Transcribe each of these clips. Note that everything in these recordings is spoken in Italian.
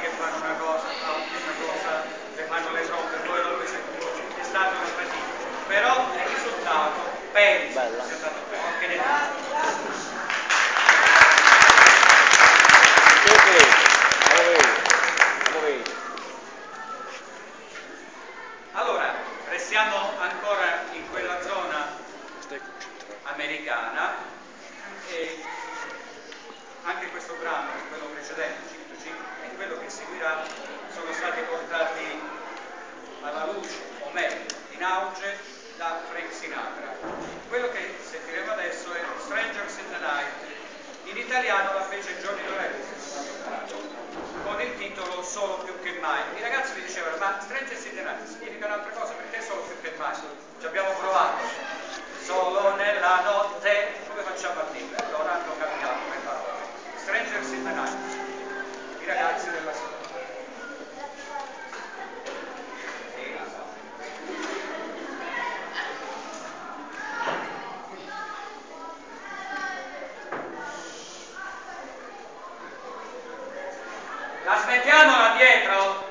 che fanno una cosa, le fanno le troppe, poi dopo è stato una fatica, però il risultato penso sia stato bello. Che ne allora, restiamo ancora in quella zona americana e anche questo brano, quello precedente, 105, e quello che seguirà sono stati portati alla luce, o meglio, in auge da Frank Sinatra. Quello che sentiremo adesso è Strangers in the Night, in italiano la fece Johnny Lorenzo, con il titolo Solo più che mai. I ragazzi mi dicevano, ma Strangers in the Night significa un'altra cosa, perché solo più che mai? Ci abbiamo provato, solo nella notte, come facciamo a dire? Allora hanno cambiato le parole. Strangers in the Night, i ragazzi della scuola. La smettiamo là dietro?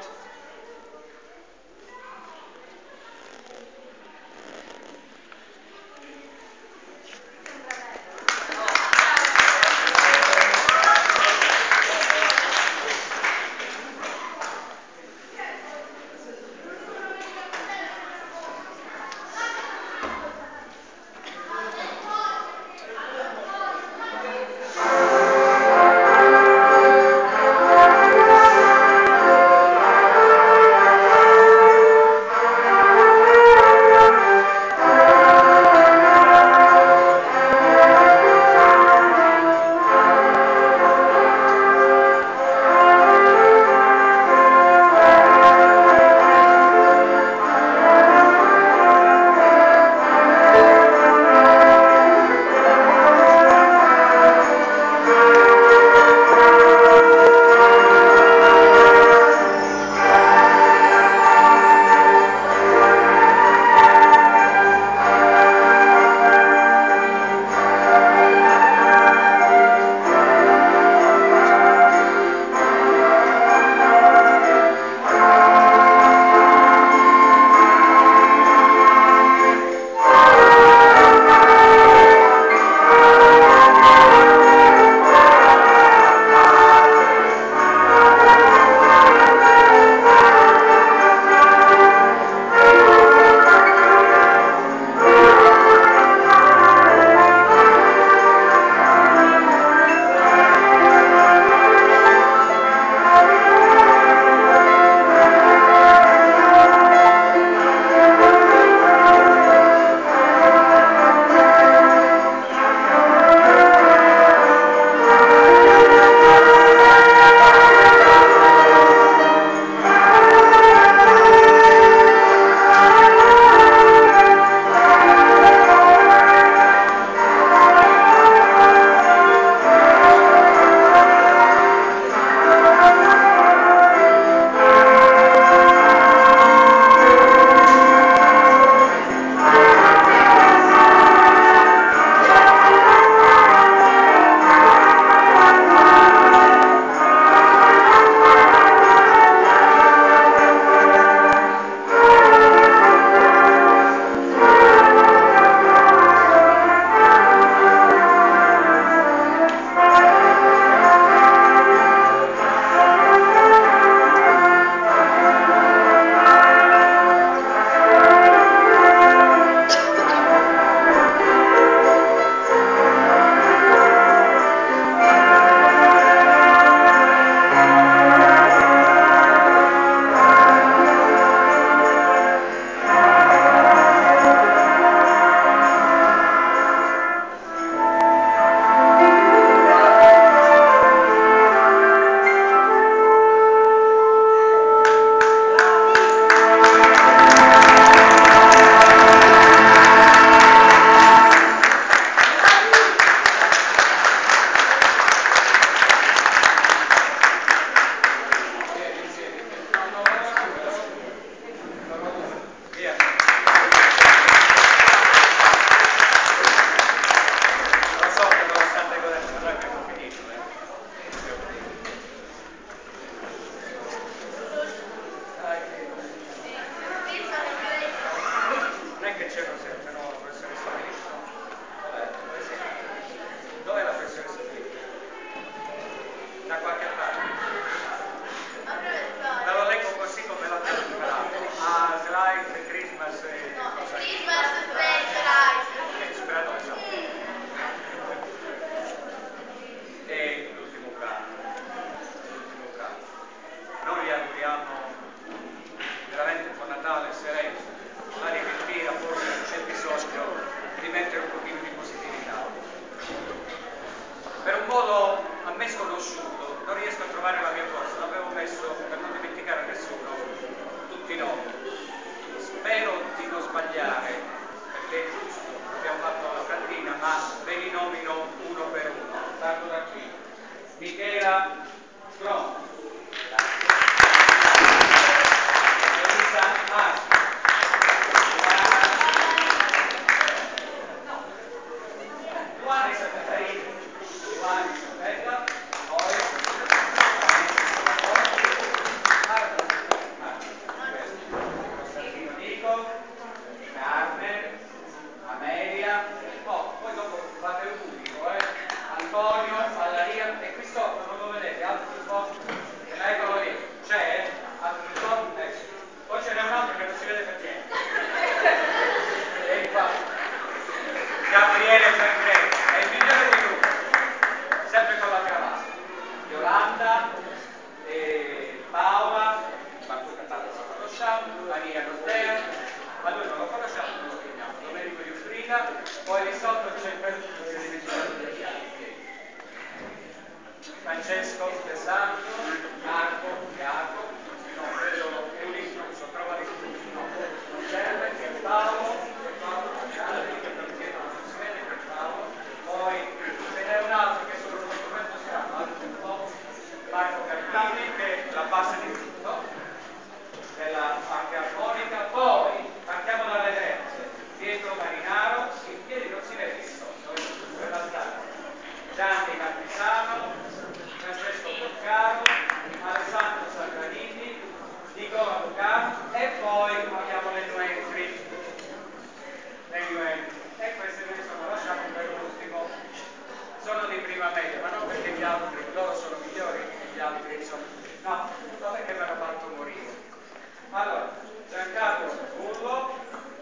altri, insomma. No, vabbè che mi hanno fatto morire. Allora, Giancarlo Bullo,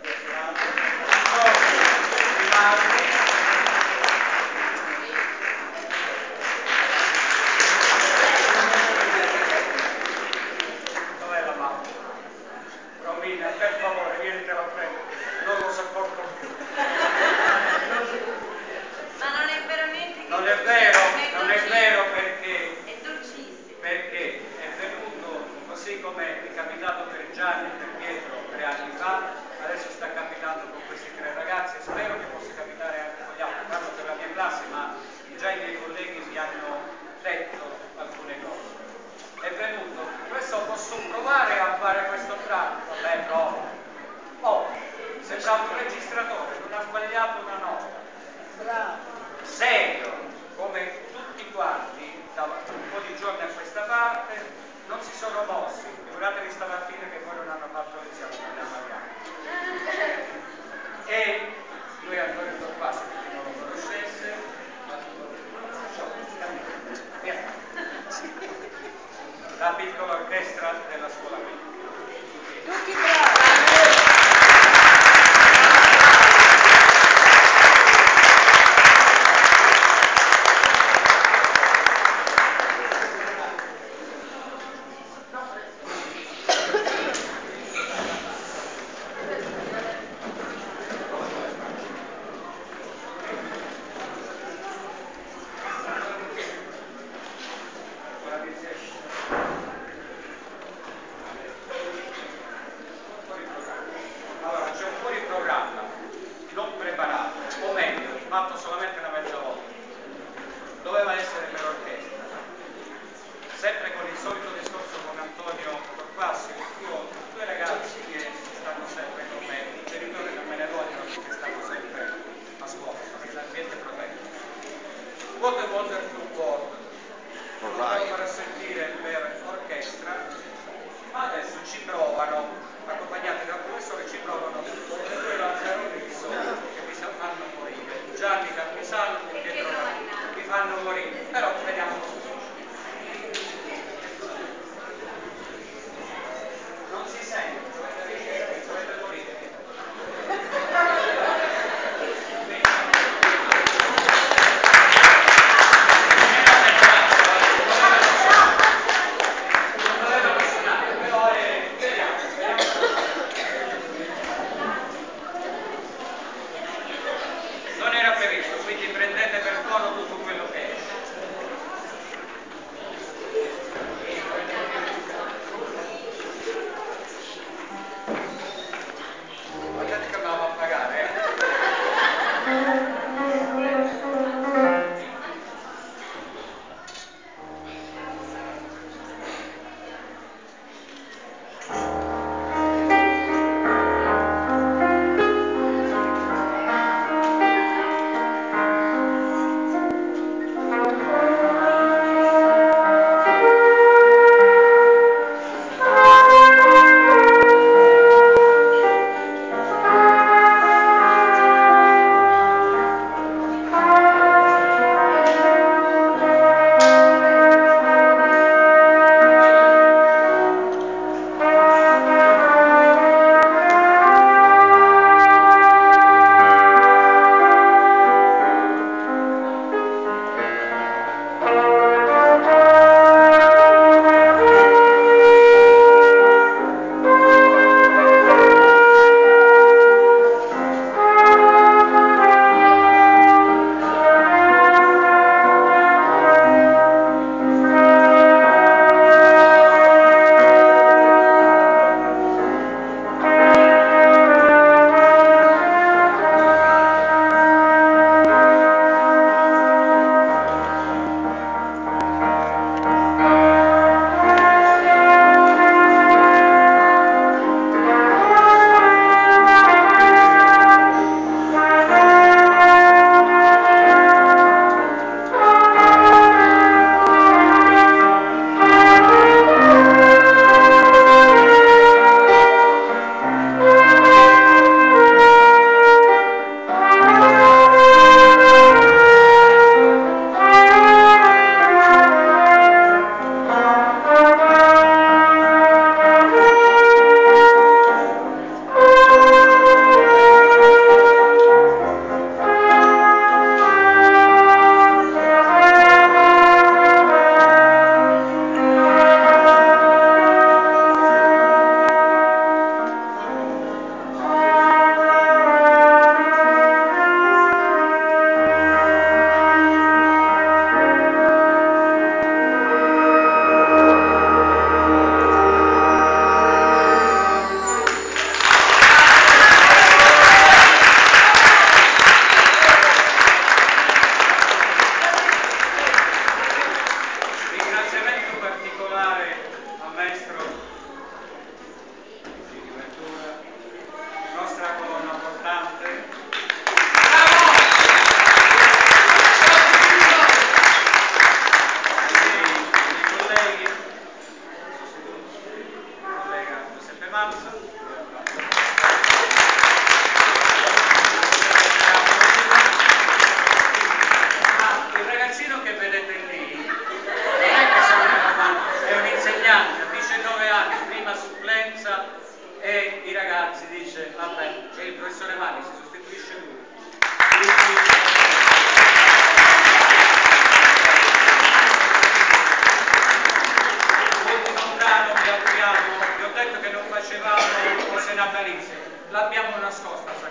dov'è la mamma? Romina, per favore, vieni, te la prego, non lo sopporto più. Ma non è veramente che Non è vero, non è vero perché è venuto così come è capitato per Gianni e per Pietro 3 anni fa, adesso sta capitando con questi 3 ragazzi e spero che possa capitare anche con gli altri. Parlo per la mia classe, ma già i miei colleghi mi hanno detto alcune cose. È venuto, questo posso provare a fare questo brano? Vabbè, prova. Oh, sembra un registratore, non ha sbagliato una nota. Bravo. Serio, come tutti quanti, da un po' di giorni a questa parte, non si sono mossi. Figuratevi stamattina che poi non hanno fatto lezione, e lui ancora qua, se chi non lo conoscesse, la piccola orchestra della scuola media. Tutti bravi. Allora, c'è un fuori programma non preparato, o meglio, fatto solamente una mezza volta. Doveva essere per orchestra. Sempre con il solito discorso con Antonio Torquassi, due ragazzi che stanno sempre con me, i genitori non me ne vogliono perché stanno sempre a scuola, sono in ambiente protetto. What a Wonderful World, lo devo far sentire per orchestra, ma adesso ci provano, accompagnati dal professore, ci provano due Lazzaronisso che mi fanno morire, Gianni Campisano e Pietro Marino, mi fanno morire, però vediamo. Non si sente, dovete morire. si dice, vabbè, c'è il professore Mani, si sostituisce lui. L'ultimo brano vi auguriamo, vi ho detto che non facevamo cose natalizie, l'abbiamo nascosta.